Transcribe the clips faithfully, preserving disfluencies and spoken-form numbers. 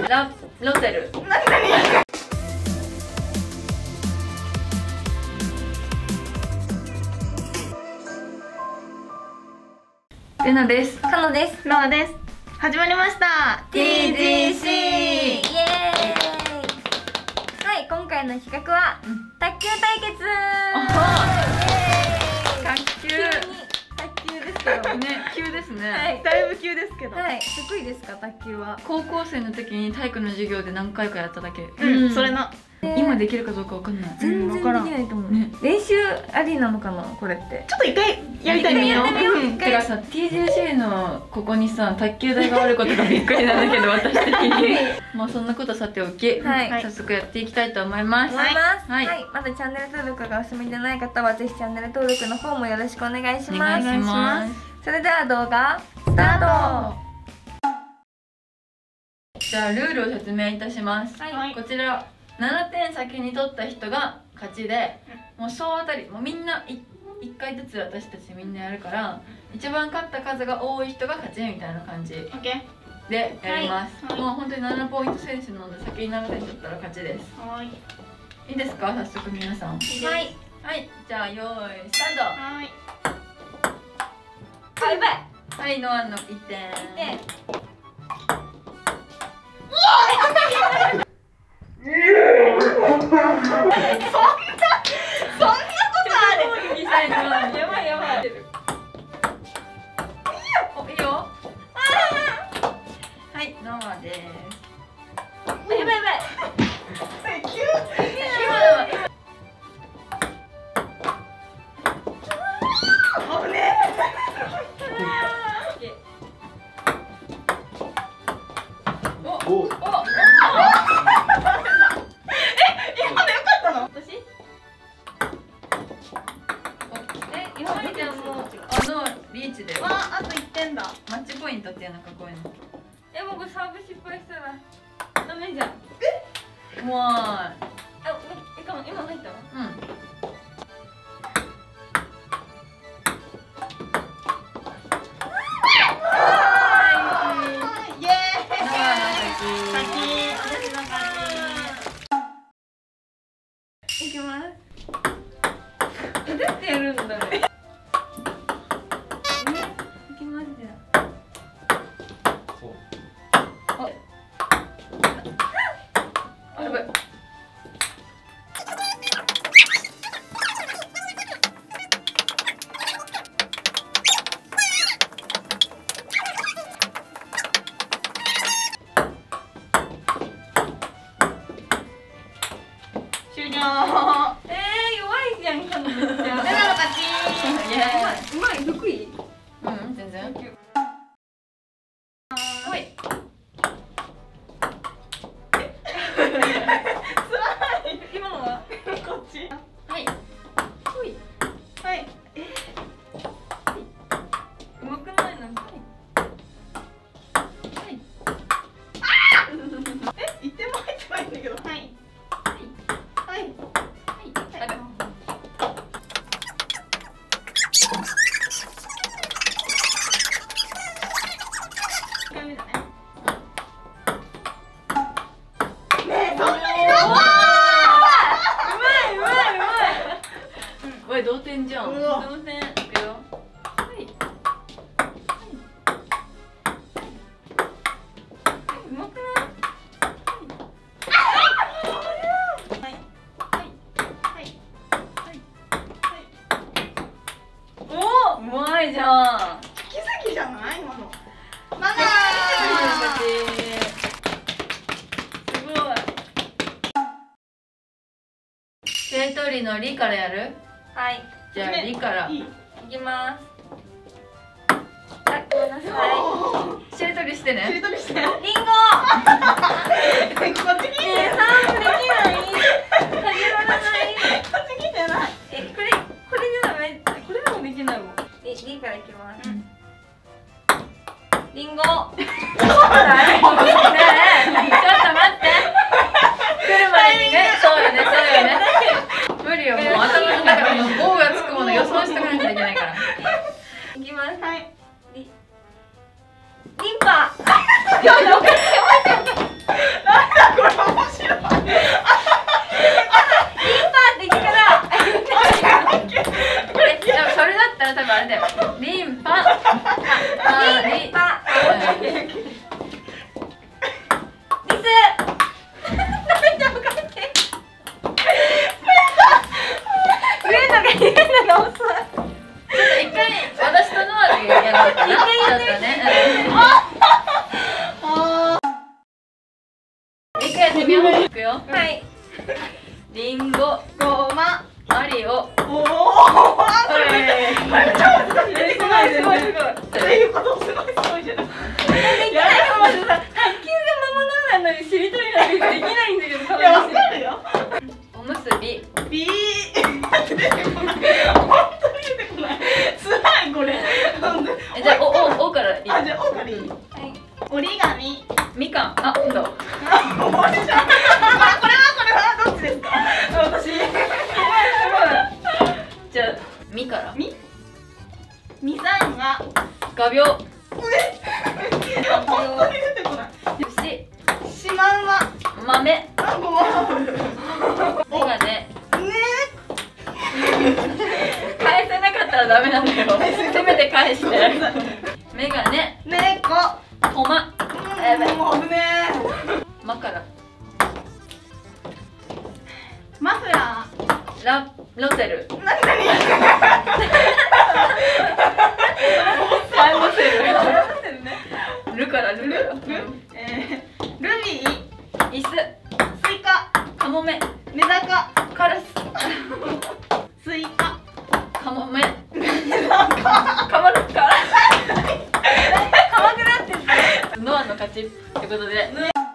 ラロテル。 なになに。 レナです。 カノです。 ノアです。始まりましたティージーシー イエーイ。はい、今回の企画は卓球対決。 卓球。 卓球ですけどね、急ですね。 はい、 だいぶ急ですけど。 はい、得意ですか卓球は？ 高校生の時に体育の授業で何回かやっただけ。 うん、それな。 今できるかどうかわかんない。 全然できないと思う。練習ありなのかなこれって。 ちょっと一回やりたいみよう。 てかさ、ティージェーシー のここにさ、卓球台があることがびっくりなんだけど、私的に。まあそんなことさておき、早速やっていきたいと思います。 思います。はい、まだチャンネル登録がお済みでない方はぜひチャンネル登録の方もよろしくお願いします。お願いします。それでは動画スタート。 じゃあルールを説明いたします。 はい、 こちらななてん先に取った人が勝ちで、もう総当たり、もうみんないいっかいずつ私たちみんなやるから、一番勝った数が多い人が勝ちみたいな感じでやります。もう本当にななポイント選手なので先にななてん取ったら勝ちです。はい、いいですか、早速皆さん。はいはい、じゃあ用意スタート。はい、 あ、やばい。 はい、ノアのいってん。そんな、そんなことある。やばいやばい。お、いいよ。はい、ノアです。やばいやばい。 急。 今のは。 危ねおおお。リーチで。 わあ、あといってんだ。 マッチポイントっていうのか、こういうの。 え、僕サーブ失敗したらダメじゃん。 え、もう。あ、 え、かも今入ったわ。 うん。 イエーイ。 いきます。え、どうやってやるんだろう。 終了。 えー、弱いじゃん、かのめっちゃ。 レナの勝ち。 うまい、得意。 うん、全然。はい。 今のはこっち。 はい。ほい。 はい。え。 うまくないなんか。 はい。 え、一点も入ってないんだけど。はい。はい。 同点じゃん。同点。いくよ。はい。うまくない？はい。はい。はい。はい。おお、うまいじゃん。 奇跡じゃない今の。ママ。 すごい。手取りのりからやる？ はい。 じゃありからいきます。あ、ごめんなさい。しりとりしてね。 しりとりして。 リンゴ。 こっちに。 え、サーブできない。始まらない。 こっち来てない。 え、これ、これじゃダメ。これでもできないもん。え、リからいきます。リンゴ。ねえ、ちょっと待って。来る前にね、そうよね、そうよね。無理よ、もう頭の中に棒がつくもの予想してかなきゃいけないから。いきます。はい。リンパ。 これ面白い。 これ、でもそれだったら多分あれだよ。リンパ、あ、リンパ、リス。上のが言うのが遅い。ちょっと一回私とノアでやろうかな。ちょっとね。一回やってみよう。いくよ。はい。リンゴ、 ごま、 マリオ。 おお。これこれ超難しい。すごいすごいすごい。っていうことすごいすごいじゃない。できないかもしれない。卓球が魔物なのにしりとりなんてできないんだけど。いやわかるよ。 おむすび。 ビー。出てこない。本当に出てこない。つらいこれ。 え、じゃあおおおからいい。 あ、じゃあおからいい。はい。折り紙。 みかん。あ、どう。 終わりじゃん。これはこれはどっちですか。私。 じゃあみから。 み。みさんが。 画鋲。 本当に出てこない。 牛。 しまうま。 豆。 あ、ごま。 メガネ。 ね。 返せなかったらダメなんだよ。せめて返して。メガネ。 猫。 コマ。 え、もうね。 マから。 マフラー。ラロセル。 なになに。 ラロセル。 ランドセルね。 ルからルから。 えー、ルビー。 椅子。 スイカ。 カモメ。 メダカ。 カラス。 スイカ。 カモメ。カマルカ。 鎌倉って。 ノアの勝ちってことで。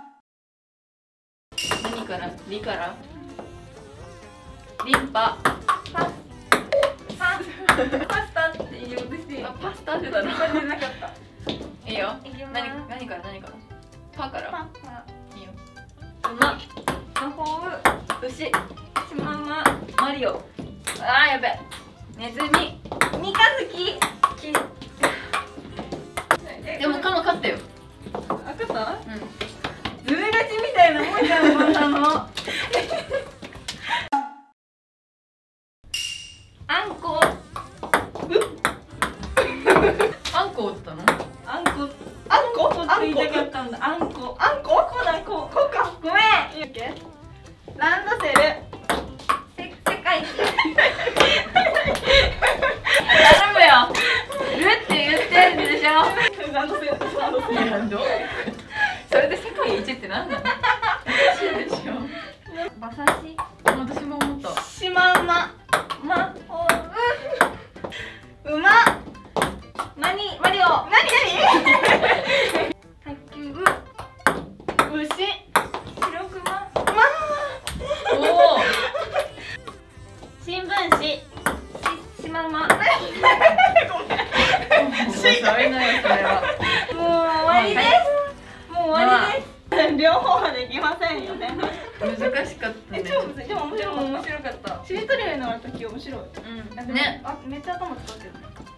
何からリからリンパパスパスタって言おうとしてあパスタってだろ。 これなかった。 いいよ。何何から何からパからいいよ。馬魔法牛シマウママリオあーやべネズミ三日月でもカモ勝ったよ。 あ、勝った？ うん。 ずる勝ちみたいなもんじゃん、こんなの。 あんこ。あんこ打ったの？ あんこ。あんこ？あんこ言いたかったんだ。あんこ。あんこ？こだこ。こか。ごめん。いいっけ？ランドセル。 せ世界一。頼むよ。ルって言ってるでしょ。 ランドセル。ランドセル。 いやどう？それで世界一ってなんなの？おかしいでしょ。馬刺し。私も思った。 しまうま。ま。おう。馬。 マニマリオ。 なになに？ 卓球部。 牛。 白熊。 ま。 おお。 新聞紙。 ししまうま。 ごめん。 しそれないよそれは。 もう終わりです。もう終わりです。両方はできませんよね。 難しかったね。 え、超むずい。でも面白かった。 面白かった。 しりとりの卓球面白い。 うん。 ね。 ね。 あ、めっちゃ頭使ってる。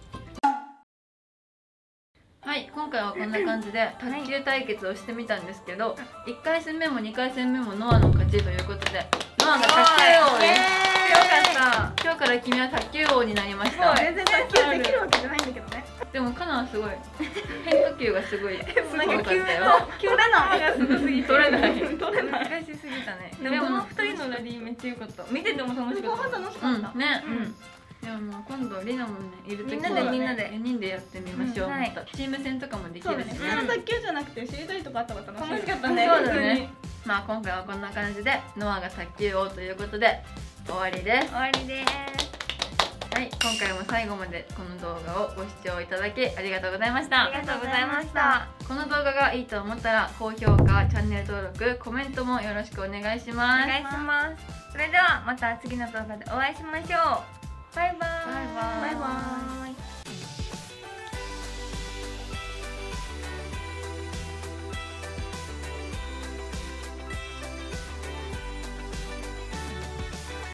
はい、今回はこんな感じで卓球対決をしてみたんですけど、いっかい戦目もにかい戦目もノアの勝ちということで、ノアが卓球王です。 よかった。 今日から君は卓球王になりました。 全然卓球できるわけじゃないんだけどね。 でもカナはすごい変化球がすごいすごかったよ。 急だな。すごすぎて取れない。 取れない。 難しすぎたね。 でもこのふたりのラリーめっちゃ良かった。見てても楽しかった。楽しかった。 うんね。うん。いやもう今度リナもねいる時はみんなでよにんでやってみましょう。チーム戦とかもできるしね。卓球じゃなくてしりとりとかあったら楽しかったね。 そうだね。まあ今回はこんな感じでノアが卓球王ということで終わりです。 終わりです。 はい、今回も最後までこの動画をご視聴いただきありがとうございました。 ありがとうございました。 この動画がいいと思ったら高評価、チャンネル登録、コメントもよろしくお願いします。 お願いします。それではまた次の動画でお会いしましょう。バイバーイ。 バイバーイ。 バイバーイ。